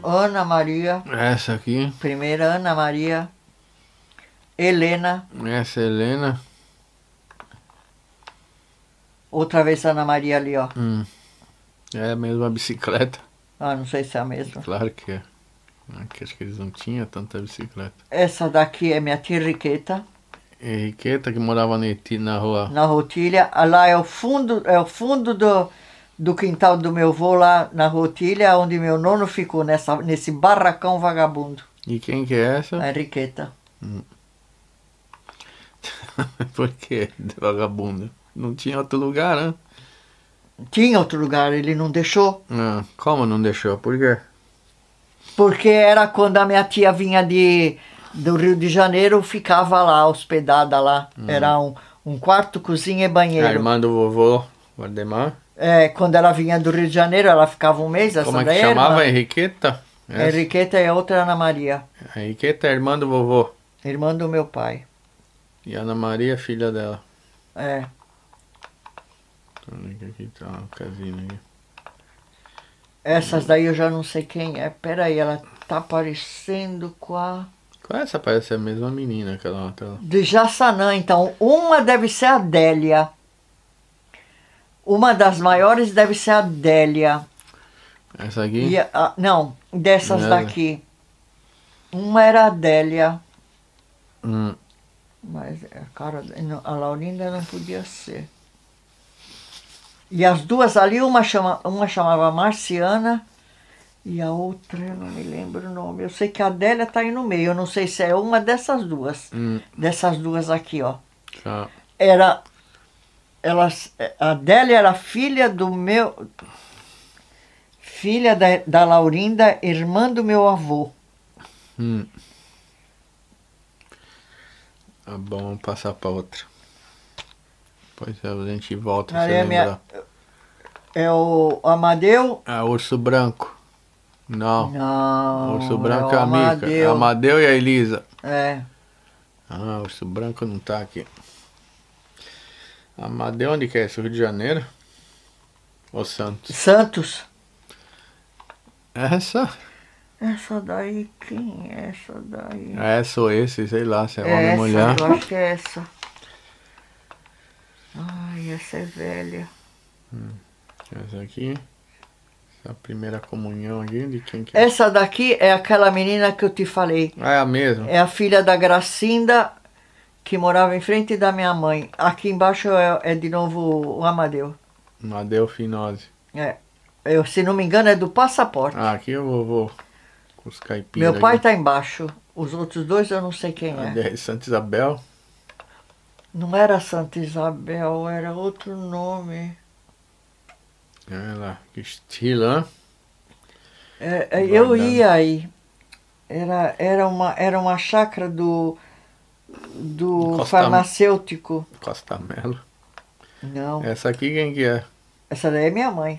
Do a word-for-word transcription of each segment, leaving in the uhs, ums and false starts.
Ana Maria. Essa aqui. Primeira Ana Maria. Helena. Essa é Helena. Outra vez Ana Maria ali, ó. Hum. É a mesma bicicleta. Ah, não sei se é a mesma. Claro que é. Aqui acho que eles não tinham tanta bicicleta. Essa daqui é minha tia Henriqueta. Henriqueta, que morava na rua. Na Rotilha. Lá é o fundo, é o fundo do, do quintal do meu avô, lá na Rotilha, onde meu nono ficou, nessa, nesse barracão vagabundo. E quem que é essa? A Henriqueta. Hum. Por que vagabundo? Não tinha outro lugar, né? Tinha outro lugar, ele não deixou. Ah, como não deixou? Por quê? Porque era quando a minha tia vinha de, do Rio de Janeiro, ficava lá, hospedada lá. Hum. Era um, um quarto, cozinha e banheiro. A irmã do vovô, Valdemar? É, quando ela vinha do Rio de Janeiro, ela ficava um mês. Essa Como é que daí chamava? É Henriqueta? Essa? Henriqueta e a outra Ana Maria. A Henriqueta é a irmã do vovô? Irmã do meu pai. E a Ana Maria, filha dela? É. Aqui tá uma casinha aqui. Essas daí eu já não sei quem é. Pera aí, ela tá parecendo com a... Qual é essa? Parece a mesma menina que ela tá lá. De Jaçanã, então. Uma deve ser a Adélia. Uma das maiores deve ser a Adélia. Essa aqui? E a, não, dessas Nada. daqui. Uma era a Adélia. Hum. Mas a cara... A Laurinda não podia ser. E as duas ali, uma, chama, uma chamava Marciana e a outra, eu não me lembro o nome. Eu sei que a Adélia tá aí no meio, eu não sei se é uma dessas duas. Hum. Dessas duas aqui, ó. Tá. Era, elas, a Adélia era filha do meu... Filha da, da Laurinda, irmã do meu avô. Hum. Tá bom, vamos passar pra outra. Pois é, a gente volta Ali pra é, minha, é o Amadeu. Ah, Urso Branco. Não. Não. Urso Branco é é a Mica. Amadeu. Amadeu e a Elisa. É. Ah, Urso Branco não tá aqui. Amadeu, onde que é? Esse Rio de Janeiro? Ou Santos? Santos. Essa? Essa daí, quem é essa daí? Essa ou esse, sei lá, se é, é homem ou mulher. Eu acho que é essa. Ai, essa é velha. Hum. Essa aqui. Essa primeira comunhão aqui, de quem que é? Essa daqui é aquela menina que eu te falei. Ah, é a mesma? É a filha da Gracinda, que morava em frente da minha mãe. Aqui embaixo é, é de novo o Amadeu. Amadeu Finose. É. Eu, se não me engano, é do passaporte. Ah, aqui eu vou, vou com os caipiras. Meu pai aqui. Tá embaixo. Os outros dois eu não sei quem ah, é. Santa Isabel? Não era Santa Isabel, era outro nome. Olha lá, que estilo, hein? É, é, eu ia aí. Era, era, uma, era uma chácara do, do Costa, farmacêutico. Costa Melo. Não. Essa aqui quem que é? Essa daí é minha mãe.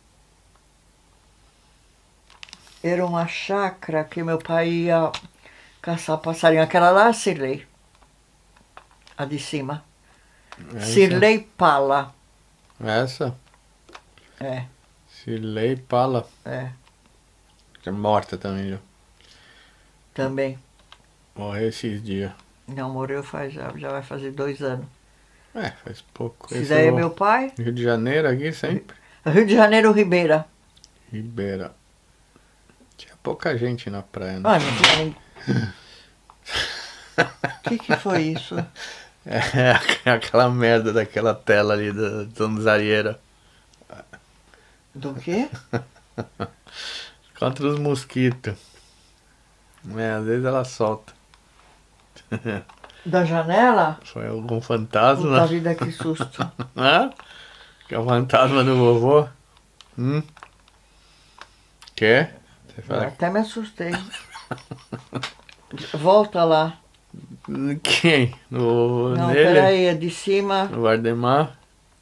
Era uma chácara que meu pai ia caçar passarinho. Aquela lá é a Cirlei. A de cima. Essa? Cirlei Pala. Essa? É. Cirlei Pala. É. É morta também, já. Também. Morreu esses dias. Não, morreu faz, já, já vai fazer dois anos. É, faz pouco. Esse daí é meu pai. Rio de Janeiro aqui sempre? Rio de Janeiro, Ribeira. Ribeira. Tinha pouca gente na praia, né? Ah, não tinha nem... O que que foi isso? É aquela merda daquela tela ali do Tonzarieira. Do quê? Contra os mosquitos. É, às vezes ela solta. Da janela? Foi algum fantasma? Puta vida, que susto. Hã? Que é o fantasma do vovô? Hum? Quer? Você fala Até me assustei. Volta lá. Quem? No, Não, nele? peraí, é de cima. No Valdemar?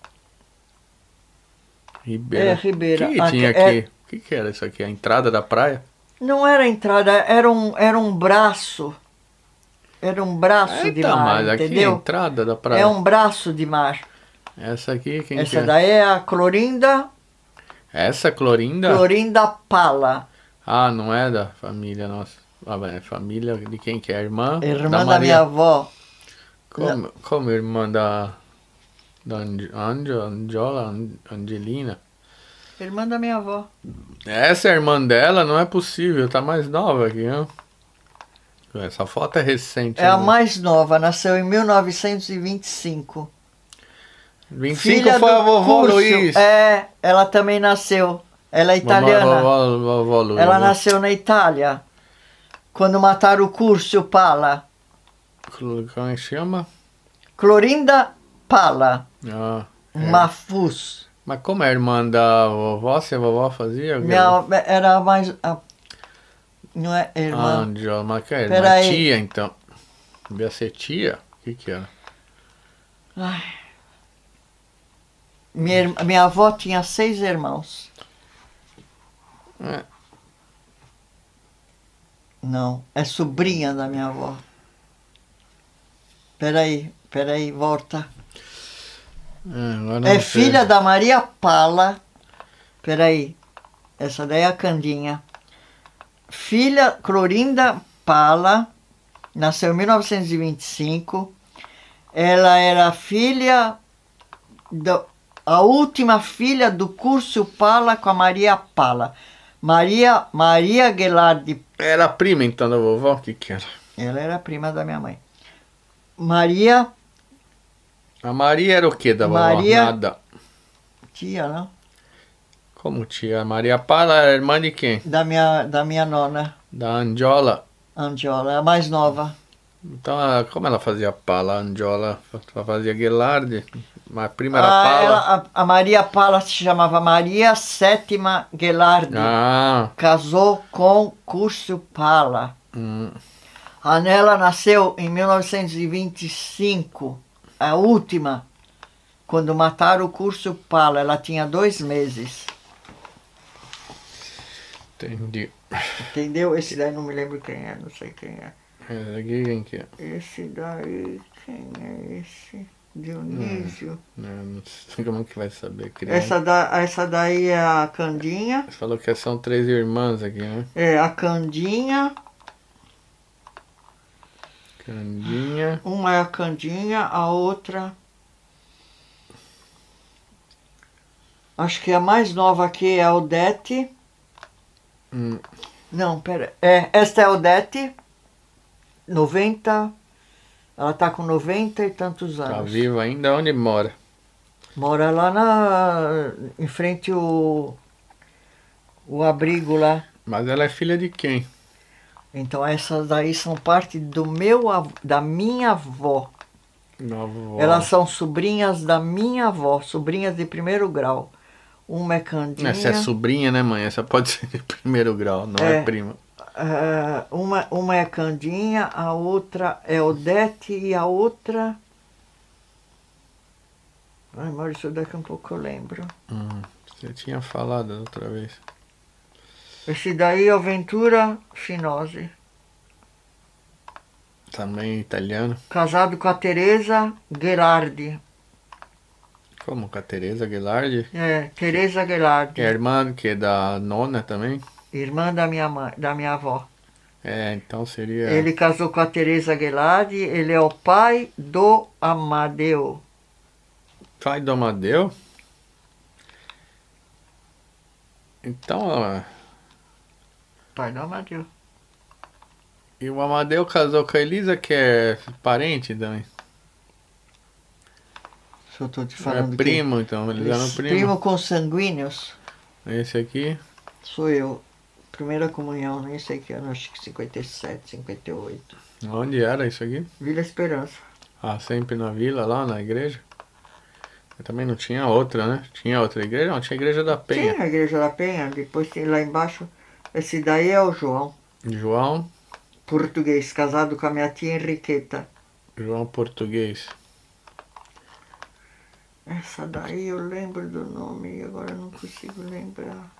Ribeira. É, Ribeira. O que, que Aqui, tinha aqui? é... O que, que era isso aqui? A entrada da praia? Não era entrada, era um, era um braço. Era um braço Eita, de mar, mas aqui entendeu? é a entrada da praia. É um braço de mar. Essa aqui, quem Essa que é? daí é a Clorinda. Essa Clorinda? Clorinda Pala. Ah, não é da família nossa. Ah, é família de quem que é? Irmã? Irmã da da, Maria. minha avó. Como, como irmã da... Da Ange- Angela, Angela, An- Angelina. Irmã da minha avó. Essa é a irmã dela? Não é possível, tá mais nova aqui, né? Essa foto é recente. É a né? mais nova, nasceu em mil novecentos e vinte e cinco. vinte e cinco Filha foi do a vovó Curcio. Luiz. É, ela também nasceu. Ela é italiana. Vovó, vovó Luiz. Ela né? nasceu na Itália. Quando mataram o Curcio Pala. Como é que chama? Clorinda Pala. Ah, é. Mafus. Mas como é a irmã da vovó? Se a vovó fazia? Minha, era mais... A, não é Ah, irmã? Angela, mas que é? Irmã Peraí. tia, então. Devia ser tia? O que que era? Ai. Minha, irmã- minha avó tinha seis irmãos. É. Não, é sobrinha da minha avó. Peraí, peraí, volta. É, agora não É sei. filha da Maria Pala. Peraí, essa daí é a Candinha. Filha Clorinda Pala, nasceu em mil novecentos e vinte e cinco. Ela era filha, do, a última filha do Curcio Pala com a Maria Pala. Maria, Maria Ghelardi. Era prima então da vovó? O que que era? Ela era prima da minha mãe. Maria, A Maria era o que da vovó? Maria- Nada. tia, não? Como tia? A Maria Pala era irmã de quem? Da minha, da minha nona, Da Angiola. Angiola, a mais nova. Então, ela- como ela fazia Pala? A Angiola ela fazia Ghelardi. Mas a prima era Ah, Pala. ela- a, a Maria Pala se chamava Maria Sétima Ghelardi. Ah, Casou com Curcio Pala. hum. A Nela nasceu em mil novecentos e vinte e cinco, a última, quando mataram o Curcio Pala. Ela tinha dois meses. Entendi. Entendeu? Esse daí não me lembro quem é, não sei quem é. Essa aqui quem que é? Esse daí, quem é esse? Dionísio. Não, não sei como que vai saber. Criança. Essa, da, essa daí é a Candinha. Você falou que são três irmãs aqui, né? É a Candinha. Candinha. Uma é a Candinha, a outra... Acho que a mais nova aqui é a Odete. Hum. Não, pera. É, esta é a Odete. noventa. Ela tá com noventa e tantos Tá anos. viva ainda? Onde mora? Mora lá na... em frente o... o abrigo lá. Mas ela é filha de quem? Então essas daí são parte do meu av- da minha avó. Minha avó. Elas são sobrinhas da minha avó, sobrinhas de primeiro grau. Uma é Candinha. Essa é sobrinha, né, mãe? Essa pode ser de primeiro grau, não é, É. prima. eh, uma, uma é Candinha, a outra é Odete e a outra... Ai, Maurício, daqui a um pouco eu lembro. Hum, você tinha falado da outra vez. Esse daí é o Ventura Finose. Também italiano. Casado com a Teresa Ghelardi. Como? Com a Teresa Ghelardi? É, Teresa Ghelardi. Que é irmã que é da nona também? Irmã da minha mãe, da minha avó. É, então seria... Ele casou com a Teresa Ghelardi, ele é o pai do Amadeu. Pai do Amadeu? Então, ó, Pai do Amadeu. e o Amadeu casou com a Elisa, que é parente também. Se eu tô te É falando que- primo, então, eles eram Eles- primos. primo consanguíneos. Esse aqui, Sou eu. Primeira comunhão, nem sei que ano, acho que cinquenta e sete, cinquenta e oito. onde era isso aqui? Vila Esperança. Ah, sempre na vila, lá na igreja? Eu também não tinha outra, né? Tinha outra igreja? Não, tinha a igreja da Penha. Tinha a Igreja da Penha, depois tem lá embaixo. Esse daí é o João, João, português, casado com a minha tia Henriqueta. João Português. Essa daí eu lembro do nome e agora eu não consigo lembrar.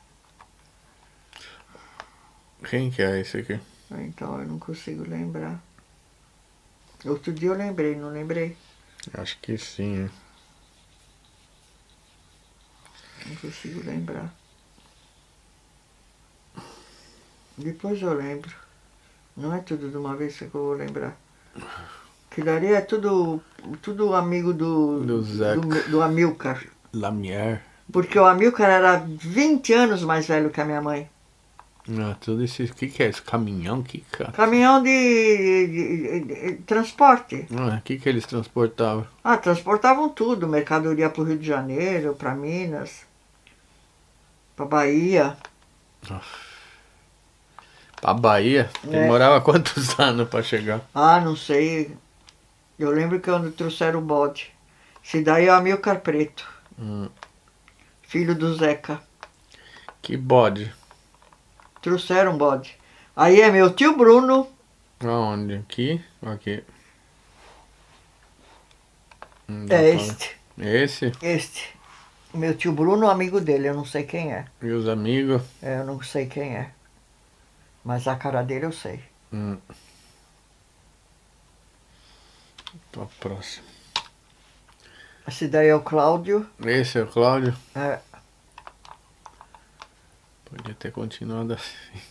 Quem que é esse aqui? Então eu não consigo lembrar. Outro dia eu lembrei, não lembrei? Acho que sim, hein? Não consigo lembrar. Depois eu lembro. Não é tudo de uma vez que eu vou lembrar. Aquilo ali é tudo, tudo amigo do, Do Zeca. do, do Amilcar. Lamier. Porque o Amilcar era vinte anos mais velho que a minha mãe. Ah, tudo isso. O que, que é isso? Caminhão? Que cara? Caminhão de, de, de- de transporte. Ah, o que, que eles transportavam? Ah, transportavam tudo. Mercadoria para o Rio de Janeiro, para Minas, para Bahia. Pra Bahia? É. Demorava quantos anos pra chegar? Ah, não sei. Eu lembro que quando trouxeram o bode. Esse daí é o Amilcar Preto, Hum, filho do Zeca. que bode. Trouxeram um bode. Aí é meu tio Bruno. Aonde? Aqui? Aqui. Não dá É pra- este. Esse? Este. Meu tio Bruno, amigo dele, eu não sei quem é. E os amigos? É, eu não sei quem é. Mas a cara dele eu sei. Hum. Tô próximo. Esse daí é o Cláudio. Esse é o Cláudio? É, Podia ter continuado assim.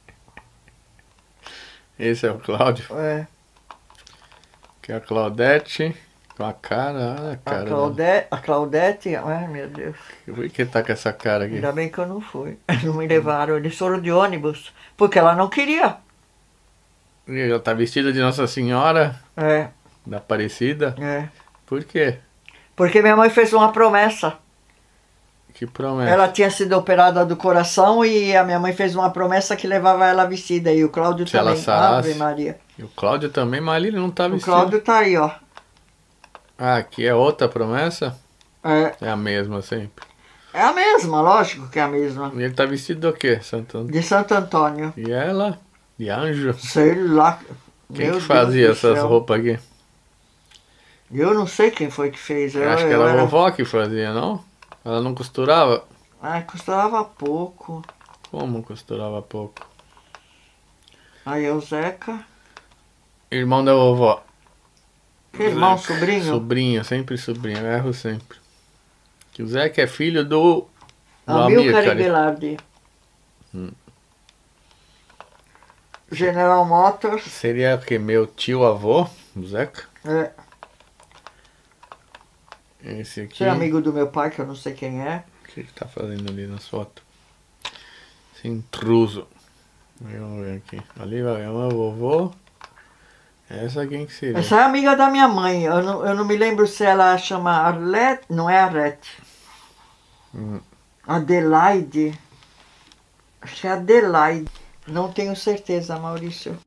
Esse é o Cláudio. é. Que é a Claudete. Com a cara. Olha a A, cara. dela. Claudete, a Claudete. Ai, meu Deus. Por que tá com essa cara aqui? Ainda bem que eu não fui. Não me levaram. Eles foram de ônibus. Porque ela não queria. E ela tá vestida de Nossa Senhora É, da Aparecida. é. Por quê? Porque minha mãe fez uma promessa. Que promessa. Ela tinha sido operada do coração e a minha mãe fez uma promessa que levava ela vestida. E o Cláudio Se também. ela sarasse. Ave Maria. E o Cláudio também, mas ali ele não tá O vestido. Cláudio tá aí, ó. Ah, aqui é outra promessa? É, É a mesma sempre. é a mesma, lógico que é a mesma. E ele tá vestido do quê, Santana? De Santo Antônio. E ela? De anjo? Sei lá. Quem Meu que fazia Deus do essas céu. roupas aqui? Eu não sei quem foi que fez. Eu acho que era eu a vovó que fazia, não? Ela não costurava? Ah, custou pouco. Como costurava pouco? Aí é o Zeca. Irmão da vovó. Que irmão, Zeca. sobrinho? Sobrinho, sempre sobrinho, eu erro sempre. Que o Zeca é filho do... do Amilcar Amilcar. Guilardi. Hum. General Motors. Seria o que? Meu tio-avô, o Zeca? É, Esse aqui. você é amigo do meu pai, que eu não sei quem é. O que ele tá fazendo ali nas fotos? Esse intruso. Vamos ver aqui. Ali vai é uma vovô. Essa quem que seria? Essa é amiga da minha mãe. Eu não, eu não me lembro se ela chama Arlete. Não é Arlete. Hum. Adelaide. Acho que é Adelaide. Não tenho certeza, Maurício.